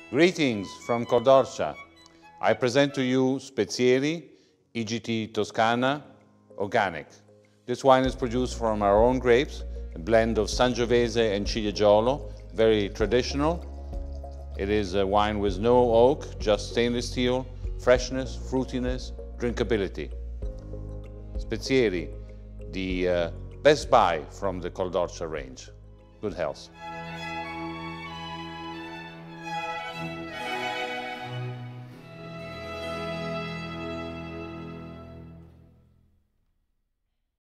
Greetings from Cordorcia. I present to you Spezieri IGT Toscana Organic. This wine is produced from our own grapes, a blend of Sangiovese and Ciliegiolo, very traditional. It is a wine with no oak, just stainless steel, freshness, fruitiness, drinkability. Spezieri, the best buy from the Cordorcia range. Good health.